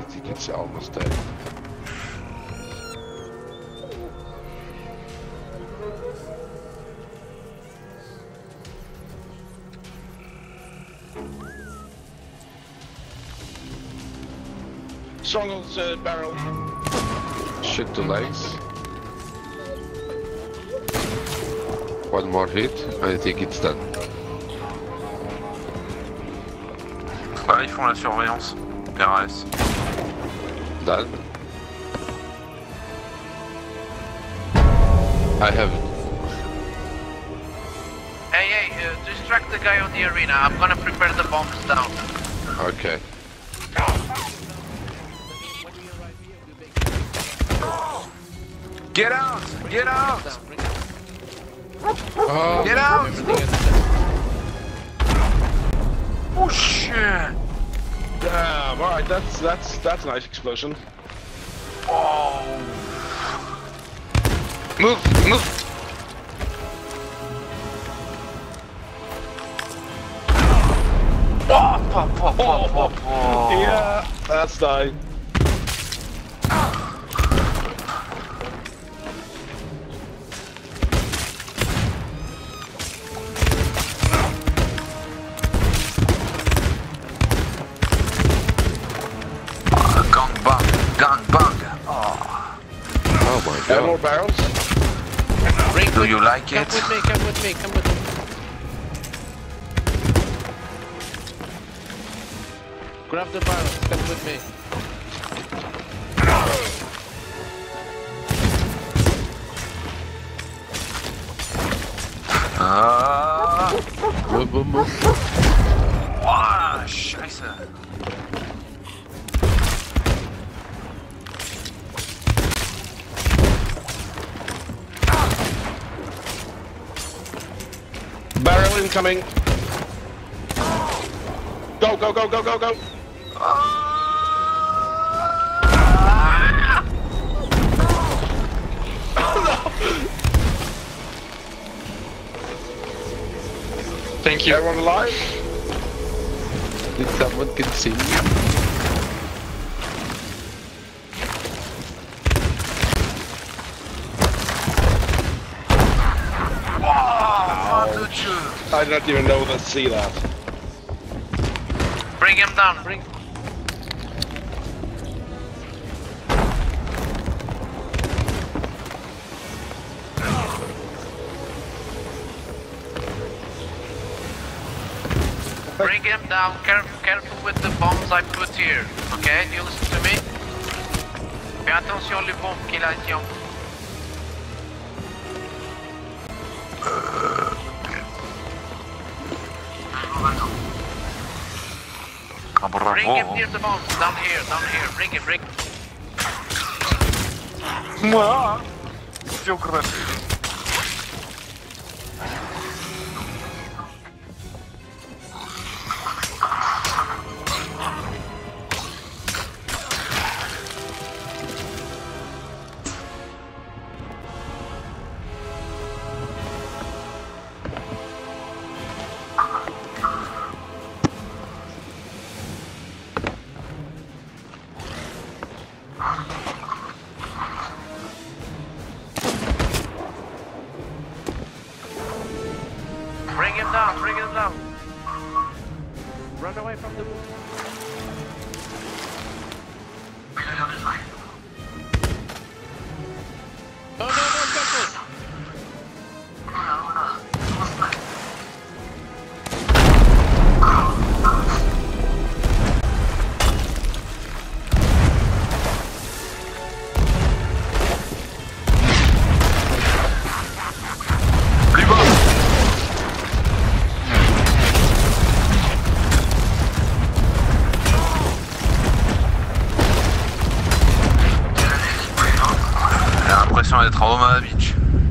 think it's almost dead. Stronghold's barrel. Shoot the legs. One more hit, I think it's done. Ouais, ils font la surveillance. RAS. Done. I have it. Hey, distract the guy on the arena. I'm gonna prepare the bombs down. Okay. Get out! Get out! Oh, Get out! Oh shit! Damn, alright, that's a nice explosion. Oh! move, move! Oh. Yeah, that's nice. Gangbang! Oh my Add more god. barrels. Do you like it? Come with me. Grab the barrels, come with me. Move. Ah, scheiße! Barrel incoming. Go. Thank you. Everyone alive? Did someone continue? I didn't even know to see that. Bring him down, bring. Bring him down, careful with the bombs I put here, okay? Do you listen to me? Fais attention les bombes qu'il a ici. Bring him near the bombs, down here, bring him. Moi! Все красиво. Bring him down. Run away from the booth. No, careful. J'ai l'impression d'être en Omaha Beach.